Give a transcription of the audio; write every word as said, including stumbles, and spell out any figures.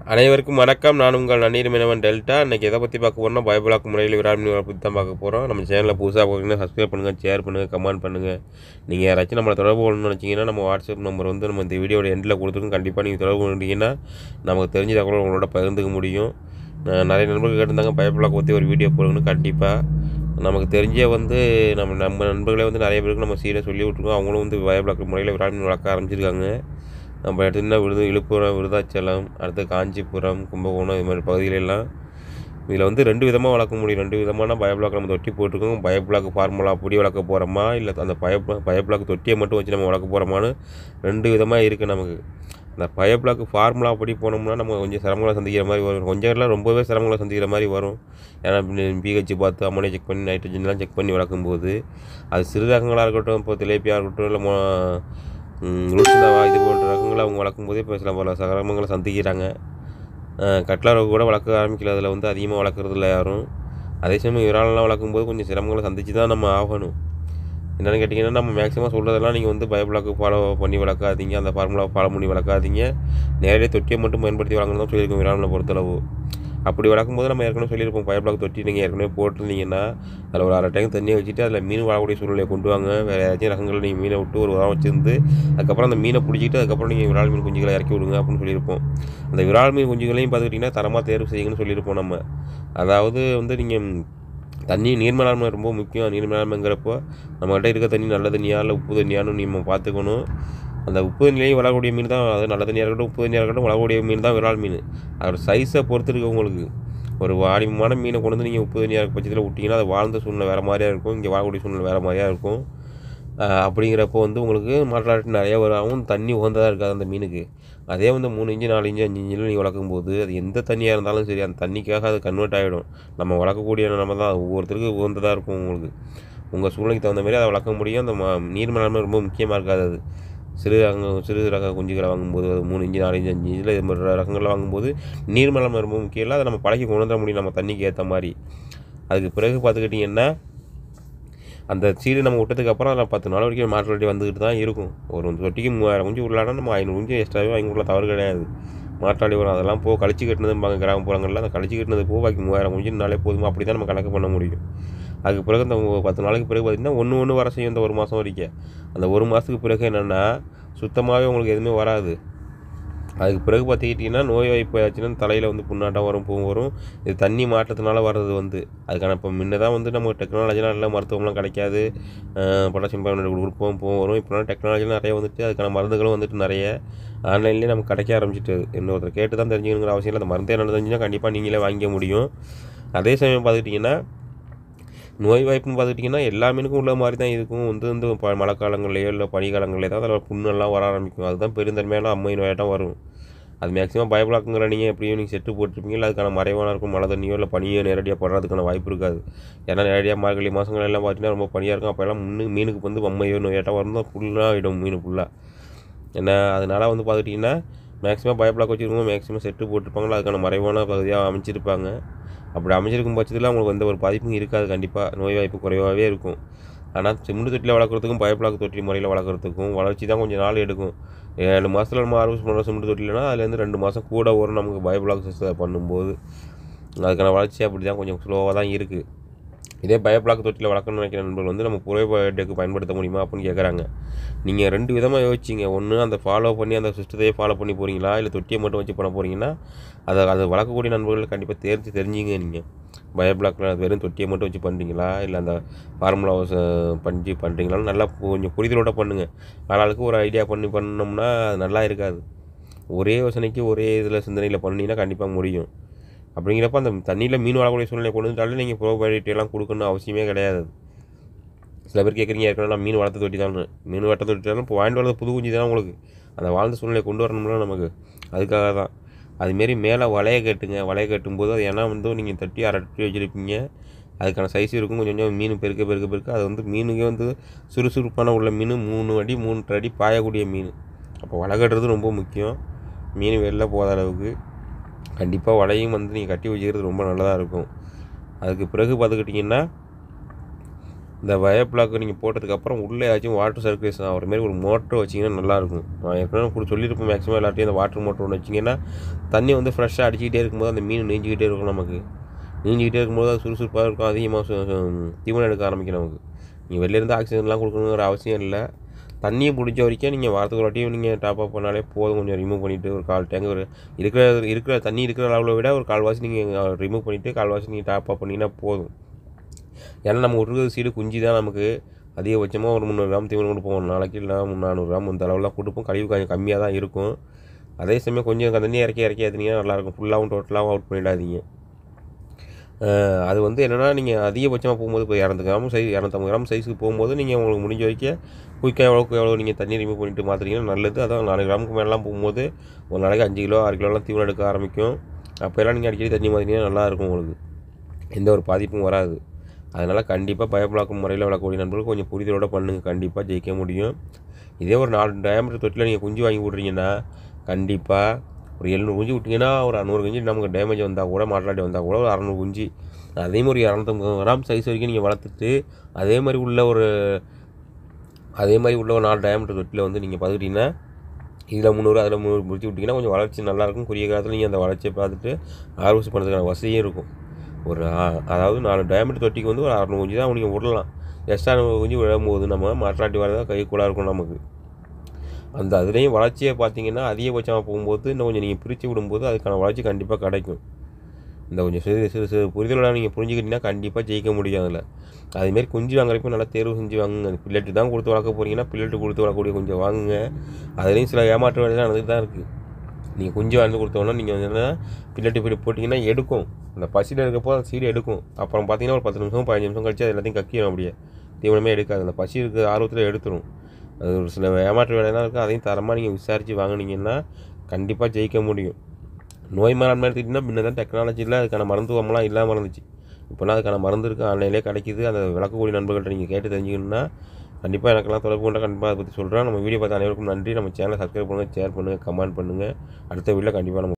அனைவருக்கும் வணக்கம். நான் உங்கள் நன்னீர் மீனவன் டெல்டா. இன்றைக்கி எதை பற்றி பார்க்க போகிறோம்னா, பயோபிளாக் முறையில் விரால் மீன் வளர்ப்பு தான் பார்க்க போகிறோம். நம்ம சேனலில் புதுசாக பார்க்குறீங்கன்னா சப்ஸ்கிரைப் பண்ணுங்கள், ஷேர் பண்ணுங்கள், கமெண்ட் பண்ணுங்கள். நீங்கள் யாராச்சும் நம்மளை தொடர்பு கொள்ளணும்னு நினச்சிங்கன்னா நம்ம வாட்ஸ்அப் நம்பர் வந்து நம்ம இந்த வீடியோட எண்டில் கொடுத்துருக்கோம். கண்டிப்பாக நீங்கள் தொடர்பு கொண்டீங்கன்னா நமக்கு தெரிஞ்ச தகவல் உங்களோட பகிர்ந்துக்க முடியும். நிறைய நண்பர்கள் கேட்டிருந்தாங்க பயோபிளாக் பற்றி ஒரு வீடியோ போடுங்கன்னு. கண்டிப்பாக நமக்கு தெரிஞ்ச வந்து நம்ம நம்ம நண்பர்களே வந்து நிறைய பேருக்கு நம்ம சீரை சொல்லி விட்ருக்கோம். அவங்களும் வந்து பயோபிளாக் முறையில் விரால் மீன் வளர்க்க ஆரம்பிச்சிருக்காங்க. நம்ம எடுத்துகிட்டா விருது விழுப்புரம், விருதாச்சலம், அடுத்து காஞ்சிபுரம், கும்பகோணம் இது மாதிரி பகுதிகளெல்லாம் இதில் வந்து ரெண்டு விதமாக வளர்க்க முடியும். ரெண்டு விதமான பயோபிளாக் நம்ம தொட்டி போட்டிருக்கோம். பயோபிளாக் ஃபார்முலா பொடி வளர்க்க போகிறோமா, இல்லை அந்த பயோ பயோபிளாக் தொட்டியை மட்டும் வச்சு நம்ம வளர்க்க போகிறோமான்னு ரெண்டு விதமாக இருக்குது நமக்கு. அந்த பயோபிளாக் ஃபார்முலா படி போனோம்னா நம்ம கொஞ்சம் சிரமங்களை சந்திக்கிற மாதிரி வரும். கொஞ்சம் எல்லாம் ரொம்பவே சிரமங்களை சந்திக்கிற மாதிரி வரும். ஏன்னா பிஹெச் பார்த்து அம்மனை செக் பண்ணி நைட்ரஜன்லாம் செக் பண்ணி வளர்க்கும்போது அது சிறு ரகங்களாக இருக்கட்டும், இப்போ திலேப்பியாக இருக்கட்டும், இல்லை மோ ருசிதாவா இது போன்ற ரகங்களை அவங்க வளர்க்கும்போதே இப்போ சில பல சிரமங்களை சந்திக்கிறாங்க. கட்லா ரகம் கூட வளர்க்க ஆரம்பிக்கல, அதில் வந்து அதிகமாக வளர்க்குறதில்ல யாரும். அதே சமயம் விராலெலாம் வளர்க்கும்போது கொஞ்சம் சிரமங்களை சந்திச்சு தான் நம்ம ஆகணும். என்னென்னு கேட்டிங்கன்னா, நம்ம மேக்ஸிமம் சொல்கிறதெல்லாம் நீங்கள் வந்து பயோபிளாக்கு ஃபாலோ பண்ணி வளர்க்காதீங்க, அந்த ஃபார்முலா ஃபாலோ பண்ணி வளர்க்காதீங்க. நேரடியாக தொட்டியை மட்டும் பயன்படுத்தி வளர்க்கணும் தான் சொல்லியிருக்கோம் விராலில் பொறுத்தளவு. அப்படி வளர்க்கும்போது நம்ம ஏற்கனவே சொல்லியிருப்போம், பயோபிளாக் தொட்டி நீங்கள் ஏற்கனவே போட்டிருந்தீங்கன்னா அதில் ஒரு அரை டேங்க் தண்ணியை வச்சுட்டு அதில் மீன் வாழக்கூடிய சூழ்நிலையை கொண்டு வாங்க. வேறு ஏதாச்சும் ரகங்கள் நீங்கள் மீனை விட்டு ஒரு வாரம் வச்சுருந்து அதுக்கப்புறம் அந்த மீனை பிடிச்சிட்டு அதுக்கப்புறம் நீங்கள் விரால் மீன் குஞ்சுகளை இறக்கி விடுங்க அப்படின்னு சொல்லியிருப்போம். அந்த விரால் மீன் குஞ்சுகளையும் பார்த்துக்கிட்டிங்கன்னா தரமாக தேர்வு செய்யுங்கன்னு சொல்லியிருப்போம் நம்ம. அதாவது வந்து நீங்கள் தண்ணி நீர் மேலாண்மை ரொம்ப முக்கியம். நீர் மேலாண்மைங்கிறப்போ நம்மகிட்ட இருக்க தண்ணி நல்ல தண்ணியா இல்லை உப்பு தண்ணியான்னு நம்ம பார்த்துக்கணும். அந்த உப்பு தண்ணியிலையும் வளரக்கூடிய மீன் தான், அது நல்ல தண்ணியாக இருக்கட்டும் உப்பு தண்ணியாக இருக்கட்டும் வளரக்கூடிய மீன் தான் விரால் மீன். அதோட சைஸை பொறுத்து இருக்குது உங்களுக்கு. ஒரு வாடிமான மீனை கொண்டு வந்து நீங்கள் உப்பு தண்ணியாக இருக்க பட்சத்தில் விட்டிங்கன்னா அது வாழ்ந்த சூழ்நிலை வேறு மாதிரியாக இருக்கும், இங்கே வாழக்கூடிய சூழ்நிலை வேறு மாதிரியாக இருக்கும். அப்படிங்கிறப்போ வந்து உங்களுக்கு மாற்றாட்டு நிறைய வராகவும் தண்ணி உகந்ததாக இருக்காது அந்த மீனுக்கு. அதே வந்து மூணு இன்ச்சு நாலு இன்ச்சு அஞ்சு இன்ச்சில் நீங்கள் வளர்க்கும்போது அது எந்த தண்ணியாக இருந்தாலும் சரி அந்த தண்ணிக்காக அது கன்வெர்ட் ஆகிடும். நம்ம வளர்க்கக்கூடிய நம்ம தான் ஒவ்வொருத்தருக்கு உகந்ததாக இருக்கும். உங்களுக்கு உங்கள் சூழ்நிலைக்கு தகுந்த மாதிரி அதை வளர்க்க முடியும். அந்த நீர் மேலாண்மை ரொம்ப முக்கியமாக இருக்காது. அது சிறு ரக சிறு ரக குஞ்சுகளை வாங்கும்போது அது மூணு இன்ச்சு நாலு இன்ச்சு அஞ்சு இன்ச்சில் இது மாதிரி ரகங்களை வாங்கும்போது நீர் மேலாண்மை ரொம்ப முக்கியம் இல்லை. அதை நம்ம பழகி கொண்டு வர முடியும் நம்ம தண்ணிக்கு ஏற்ற மாதிரி. அதுக்கு பிறகு பார்த்துக்கிட்டிங்கன்னா அந்த சீடு நம்ம விட்டதுக்கு அப்புறம் அதில் பத்து நாள் வரைக்கும் மாற்று வட்டி வந்துக்கிட்டு தான் இருக்கும். ஒரு தொட்டிக்கு மூவாயிரம் குஞ்சு உள்ளானா நம்ம ஐநூறு குஞ்சு எக்ஸ்ட்ராவே வாங்கிக்கலாம், தவறு கிடையாது. மாற்றாடி வரும் அதெல்லாம் போக கழிச்சு கட்டினதும்பாங்க கிராமப்புறங்களில். அந்த கழிச்சு கட்டினது போக பாக்கி மூவாயிரம் குஞ்சுனாலே போதுமா, அப்படி தான் நம்ம கணக்கு பண்ண முடியும். அதுக்கு பிறகு இந்த பத்து நாளைக்கு பிறகு பார்த்திங்கன்னா ஒன்று ஒன்று வர செய்யும். இந்த ஒரு மாதம் வரைக்கும் அந்த ஒரு மாதத்துக்கு பிறகு என்னென்னா சுத்தமாகவே உங்களுக்கு எதுவுமே வராது. அதுக்கு பிறகு பார்த்துக்கிட்டிங்கன்னா நோய் வாய்ப்பு ஆச்சுன்னா தலையில் வந்து புண்ணாட்டம் வரும், பூ வரும். இது தண்ணி மாற்றத்தினால வர்றது வந்து அதுக்கான இப்போ முன்ன தான் வந்து நம்ம டெக்னாலஜிலாம் இல்லை, மருத்துவம்லாம் கிடைக்காது. பொட்டாசியம் பைனட் கொடுப்போம் பூ வரும். இப்போலாம் டெக்னாலஜிலாம் நிறைய வந்துட்டு அதுக்கான மருந்துகளும் வந்துட்டு நிறைய ஆன்லைன்லேயே நமக்கு கிடைக்க ஆரம்பிச்சிட்டு. இன்னொருத்தர் கேட்டு தான் தெரிஞ்சுக்கணுங்கிற அவசியம் இல்லை. அந்த மருந்து என்ன தெரிஞ்சுன்னா கண்டிப்பாக நீங்களே வாங்கிக்க முடியும். அதே சமயம் பார்த்துக்கிட்டிங்கன்னா நோய் வாய்ப்புன்னு பார்த்துக்கிட்டிங்கன்னா எல்லா மீனுக்கும் உள்ள மாதிரி தான் இருக்கும். வந்து வந்து ப மழை காலங்கள்லையோ இல்லை பனிக்காலங்கள்லையோ தான் அதில் புண்ணெல்லாம் வர ஆரம்பிக்கும். அதுதான் பெருந்தன்மையான அம்மை நோயாட்டம் வரும். அது மேக்ஸிமம் பயோபிளாக்குங்கிற நீங்கள் எப்படியும் நீங்கள் செட்டு போட்டிருப்பீங்க, அதுக்கான மறைவான இருக்கும். மழை தண்ணியோ இல்லை பனியோ நேரடியாக படுறதுக்கான வாய்ப்பு இருக்காது. ஏன்னா நேரடியாக மார்கழி மாதங்கள் எல்லாம் பார்த்தீங்கன்னா ரொம்ப பனியாக இருக்கும். அப்போல்லாம் முன்னு மீனுக்கு வந்து அம்மையோ நோயாட்டம் வரும் தான் ஃபுல்லாக ஆகிடும் மீன் ஃபுல்லாக. ஏன்னா அதனால் வந்து பார்த்துக்கிட்டிங்கன்னா மேக்ஸிமம் பயோபிளாக் வச்சுருக்கோம், மேக்ஸிமம் செட்டு போட்டிருப்பாங்களா அதுக்கான மறைவான பகுதியாக அமைச்சிருப்பாங்க. அப்படி அமைச்சிருக்கும் பட்சத்தில் அவங்களுக்கு எந்த ஒரு பாதிப்பும் இருக்காது. கண்டிப்பாக நோய் வாய்ப்பு குறைவாகவே இருக்கும். ஆனால் சிமெண்ட் தொட்டியில் வளர்க்குறதுக்கும் பயோபிளாக் தொட்டி முறையில் வளர்க்குறதுக்கும் வளர்ச்சி தான் கொஞ்சம் நாள் எடுக்கும். ஏழு மாதத்தில் நம்ம ஆர்வஸ் பண்ணுற சிமெண்ட் தொட்டிலனா அதுலேருந்து ரெண்டு மாதம் கூட வரும் நமக்கு பயோபிளாக் சிஸ்டம் பண்ணும்போது. அதுக்கான வளர்ச்சி அப்படி தான் கொஞ்சம் ஸ்லோவாக தான் இருக்குது. இதே பயோபிளாக் தொட்டியில் வளர்க்கணும்னு நினைக்கிற நண்பர்கள் வந்து நம்ம புரோபயோட்டிக்கு பயன்படுத்த முடியுமா அப்படின்னு கேட்குறாங்க. நீங்கள் ரெண்டு விதமாக யோசிச்சிங்க. ஒன்று அந்த ஃபாலோ பண்ணி அந்த சிஸ்டத்தையே ஃபாலோ பண்ணி போகிறீங்களா, இல்லை தொட்டியை மட்டும் வச்சு பண்ண போகிறீங்கன்னா அதை அதை வளர்க்கக்கூடிய நண்பர்கள் கண்டிப்பாக தேர்ந்து தெரிஞ்சுங்க. நீங்கள் பயோபிளாக்ல வெறும் தொட்டியை மட்டும் வச்சு பண்ணுறீங்களா, இல்லை அந்த ஃபார்முலாவை பண்ணி பண்ணுறீங்களான்னு நல்லா கொஞ்சம் புரிதலோடு பண்ணுங்கள். ஆளாளுக்கு ஒரு ஐடியா பண்ணி பண்ணோம்னா அது நல்லா இருக்காது. ஒரே யோசனைக்கு ஒரே இதில் சிந்தனையில் பண்ணிங்கன்னா கண்டிப்பாக முடியும். அப்படிங்கிறப்ப அந்த தண்ணியில் மீன் வாழக்கூடிய சூழ்நிலை கொண்டு வந்துட்டாலே நீங்கள் ப்ரோபயோட்டிக்கெல்லாம் கொடுக்கணும்னு அவசியமே கிடையாது. சில பேர் கேட்குறீங்க ஏற்கனவே நான் மீன் வளர்த்த தொட்டி தான், மீன் வளர்த்த தொட்டி தான் இப்போ வாங்கிட்டு வரது புது குஞ்சு தான் உங்களுக்கு. அந்த வாழ்ந்த சூழ்நிலை கொண்டு வரணும்னா நமக்கு அதுக்காக தான். அதுமாரி மேலே வலையை கட்டுங்க. வலையை கட்டும்போது அது ஏன்னா வந்து நீங்கள் தட்டி அரட்டி வச்சுருப்பீங்க, அதுக்கான சைஸ் இருக்கும். கொஞ்சம் கொஞ்சம் மீன் பெருக்க பெருக்க பெருக்க அது வந்து மீனுக்கே வந்து சுறுசுறுப்பான உள்ள மீன் மூணு அடி மூன்று அடி பாயக்கூடிய மீன். அப்போ வலை கட்டுறது ரொம்ப முக்கியம். மீன் வெளில போகாத அளவுக்கு கண்டிப்பாக வலையும் வந்து நீங்கள் கட்டி வச்சுக்கிறது ரொம்ப நல்லதாக இருக்கும். அதுக்கு பிறகு பார்த்துக்கிட்டிங்கன்னா இந்த வயர் பிளாக் நீங்கள் போட்டதுக்கப்புறம் உள்ளே ஏதாச்சும் வாட்டர் சர்க்குலேஷன் ஆகிற மாதிரி ஒரு மோட்டர் வச்சிங்கன்னா நல்லாயிருக்கும். நான் ஏற்கனவே கூட சொல்லியிருப்பேன் மேக்ஸிமம் எல்லாத்தையும் அந்த வாட்டர் மோட்டர் ஒன்று வச்சிங்கன்னா தண்ணி வந்து ஃப்ரெஷ்ஷாக அடிச்சிக்கிட்டே இருக்கும்போது அந்த மீன் நீஞ்சிக்கிட்டே இருக்கும். நமக்கு நீஞ்சிக்கிட்டே இருக்கும்போது அது சுறுசுறுப்பாக இருக்கும். அதிகமாக தீவனம் எடுக்க ஆரம்பிக்கும். நமக்கு நீங்கள் வெளிலேருந்து ஆக்சிஜன்லாம் கொடுக்கணுங்கிற அவசியம் இல்லை. தண்ணியை பிடிச்ச வரைக்கும் நீங்கள் வாரத்துக்கு ஒரு வாட்டியும் நீங்கள் டாப் அப் பண்ணாலே போதும். கொஞ்சம் ரிமூவ் பண்ணிவிட்டு ஒரு கால் டேங்க் ஒரு இருக்கிற இருக்கிற தண்ணி இருக்கிற அளவில் விட ஒரு கால்வாசி நீங்கள் ரிமூவ் பண்ணிவிட்டு கால்வாசி நீங்கள் டாப் அப் பண்ணிங்கன்னா போதும். ஏன்னா நம்ம விட்ருக்கிற சீடு குஞ்சு தான். நமக்கு அதிகபட்சமாக ஒரு முந்நூறு கிராம் தீவனம் கொடுப்போம் ஒரு நாளைக்கு, இல்லை நானூறு கிராம் இந்த அளவுலாம் கொடுப்போம். கழிவு கொஞ்சம் கம்மியாக தான் இருக்கும். அதே சமயம் கொஞ்சம் தண்ணி இறக்கி இறக்கி ஏற்றினீங்கன்னா நல்லாயிருக்கும். ஃபுல்லாகவும் டோட்டலாகவும் அவுட் பண்ணிடாதீங்க. அது வந்து என்னென்னா நீங்கள் அதிகபட்சமாக போகும்போது இப்போ இரநூறு கிராம் சைஸ் இரநூத்தம்பது கிராம் சைஸுக்கு போகும்போது நீங்கள் உங்களுக்கு முடிஞ்ச வரைக்கும் குயிக்காக எவ்வளோக்கு எவ்வளோ நீங்கள் தண்ணி ரிமூவ் பண்ணிட்டு மாற்றிங்கன்னா நல்லது. அதான் நாலு கிராமுக்கு மேலாம் போகும்போது ஒரு நாளைக்கு அஞ்சு கிலோ ஆறு கிலோலாம் தீவனம் எடுக்க ஆரம்பிக்கும். அப்போல்லாம் நீங்கள் அடிக்கடி தண்ணி மாற்றினீங்கன்னா நல்லாயிருக்கும். உங்களுக்கு எந்த ஒரு பாதிப்பும் வராது. அதனால் கண்டிப்பாக பயப்படாக்கும் முறையில் விளக்கக்கூடிய நண்பர்கள் கொஞ்சம் புரிதலோடு பண்ணுங்கள். கண்டிப்பாக ஜெயிக்க முடியும். இதே ஒரு நாலு டயமீட்டர் தொட்டில் நீங்கள் குஞ்சு வாங்கி விட்றீங்கன்னா கண்டிப்பாக ஒரு எழுநூறு குஞ்சு விட்டிங்கன்னா ஒரு நூறு குஞ்சு நமக்கு டேமேஜ் வந்தால் கூட மாட்டாட்டி வந்தால் கூட ஒரு அறநூறு குஞ்சு அதே மாதிரி இரநூத்தம்பது கிராம் சைஸ் வரைக்கும் நீங்கள் வளர்த்துட்டு அதே மாதிரி உள்ள ஒரு அதே மாதிரி உள்ள ஒரு நாலு டயமீட்டர் தொட்டில் வந்து நீங்கள் பார்த்துக்கிட்டிங்கன்னா இதில் முந்நூறு அதில் முந்நூறு முடிச்சு விட்டிங்கன்னா கொஞ்சம் வளர்ச்சி நல்லாயிருக்கும். குறுகிய காலத்தில் நீங்கள் அந்த வளர்ச்சியை பார்த்துட்டு ஆர்வசி பண்ணுறதுக்கான வசதியும் இருக்கும். ஒரு அதாவது நாலு டயமீட்டர் தொட்டிக்கு வந்து ஒரு அறநூறு குஞ்சு தான் நீங்கள் விடலாம். எக்ஸ்ட்ரா நூறு குஞ்சு விழும்போது நம்ம மாற்றாட்டி வரதான் கை கூட இருக்கும். நமக்கு அந்த அதுலேயும் வளர்ச்சியை பார்த்தீங்கன்னா அதிகபட்சமாக போகும்போது இன்னும் கொஞ்சம் நீங்கள் பிரித்து விடும்போது அதுக்கான வளர்ச்சி கண்டிப்பாக கிடைக்கும். இந்த கொஞ்சம் சிறு சிறு சிறு புரிதலோட நீங்கள் புரிஞ்சுக்கிட்டிங்கன்னா கண்டிப்பாக ஜெயிக்க முடியும். அதில் அதுமாரி குஞ்சு வாங்குறப்போ நல்லா தேர்வு செஞ்சு வாங்குங்க. பில்லெட்டு தான் கொடுத்து வளர்க்க போகிறீங்கன்னா பில்லெட்டு கொடுத்து வளர்க்கக்கூடிய கொஞ்சம் வாங்குங்க. அதுலேயும் சில ஏமாற்று வேலைலாம் நடந்துட்டு தான் இருக்குது. நீங்கள் குஞ்சு வாங்கி கொடுத்தோன்னா நீங்கள் வந்து என்ன பில்லெட்டு பில்லு போட்டிங்கன்னா எடுக்கும். அந்த பசியில் இருக்கப்போ அந்த சீடு எடுக்கும். அப்புறம் பார்த்தீங்கன்னா ஒரு பத்து நிமிஷம் பதினஞ்சு நிமிஷம் கழிச்சு அது எல்லாத்தையும் கக்கிடும். அப்படியே தீவனமே எடுக்காது. அந்த பசி இருக்கிற ஆர்வத்தில் எடுத்துரும். அது ஒரு சில ஏமாற்று வேலையெல்லாம் இருக்குது. அதையும் தரமாக நீங்கள் விசாரித்து வாங்கினீங்கன்னா கண்டிப்பாக ஜெயிக்க முடியும். நோய் மேலாண்மை எடுத்துக்கிட்டிங்கன்னா முன்ன தான் டெக்னாலஜியில் அதுக்கான மருத்துவம்லாம் இல்லாமல் இருந்துச்சு. இப்போலாம் அதுக்கான மருந்து இருக்குது, ஆன்லைன்லேயே கிடைக்கிது. அந்த விளக்கக்கூடிய நண்பர்கள்ட்ட நீங்கள் கேட்டு தெரிஞ்சுக்கணுன்னா கண்டிப்பாக எனக்கெல்லாம் தொடர்பு கொண்டால் கண்டிப்பாக அதை பற்றி சொல்கிறேன். நம்ம வீடியோ பார்த்த அனைவருக்கும் நன்றி. நம்ம சேனலை சப்ஸ்கிரைப் பண்ணுங்கள், ஷேர் பண்ணுங்கள், கமெண்ட் பண்ணுங்கள். அடுத்த வீடியோவில் கண்டிப்பாக நம்ம